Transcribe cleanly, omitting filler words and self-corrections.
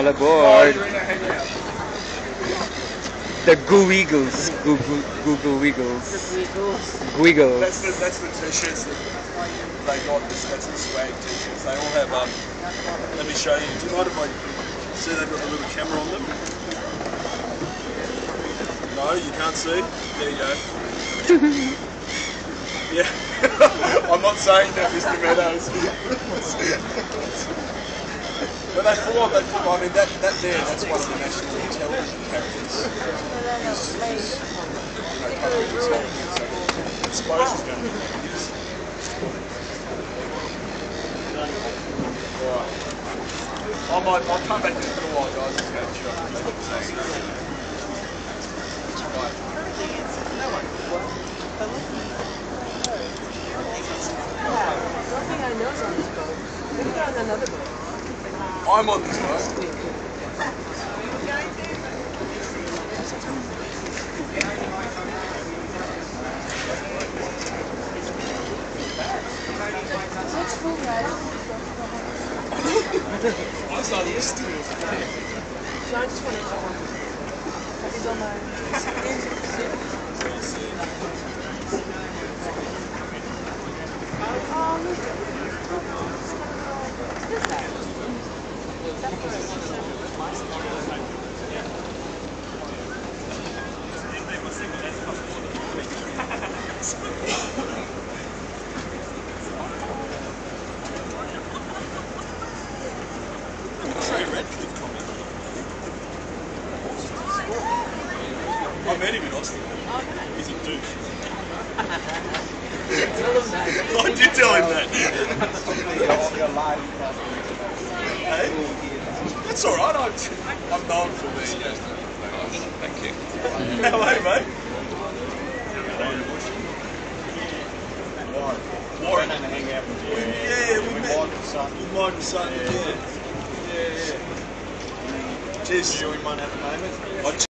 All aboard. The Goo Eagles. Google Wiggles. Wiggles. That's the t-shirts that they got. That's the swag t-shirts. They all have, let me show you. Do you mind if I see they've got a little camera on them? No, you can't see? There you go. Yeah. I'm not saying that, Mr. Meadows. But I mean, that there, that's one of the national television characters. I suppose it's going to be this. Alright. I'll come back in a little while, guys. Just go to shop. Nothing I know is on this boat. Maybe they're on another boat. I'm on this boat. That's cool, guys. I started listening to it. So I just want to know. Have you done my... I met him in Austin. He's a douche. I did tell him that. Hey? That's alright, I'm known for being. Thank you. How are you, mate? Warren. Yeah, with Mike and Sutton. Yeah. Cheers. You and one at the moment?